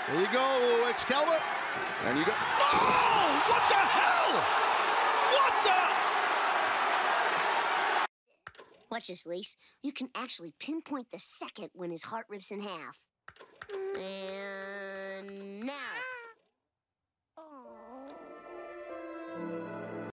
There you go, Excalibur. And you go. Oh! What the hell? What the? Watch this, Lise. You can actually pinpoint the second when his heart rips in half.